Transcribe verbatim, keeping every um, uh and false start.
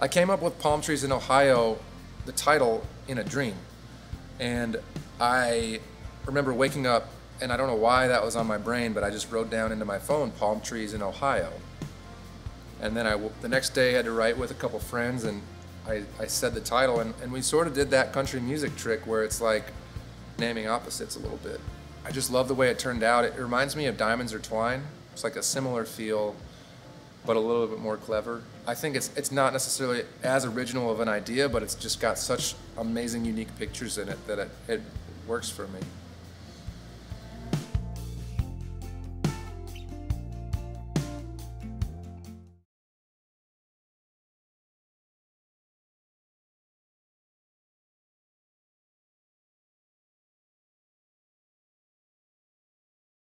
I came up with Palm Trees in Ohio, the title, in a dream. And I remember waking up, and I don't know why that was on my brain, but I just wrote down into my phone, Palm Trees in Ohio. And then I, the next day I had to write with a couple friends, and I, I said the title, and, and we sort of did that country music trick where it's like naming opposites a little bit. I just love the way it turned out. It reminds me of Diamonds Are Twine. It's like a similar feel, but a little bit more clever. I think it's it's not necessarily as original of an idea, but it's just got such amazing, unique pictures in it that it, it works for me.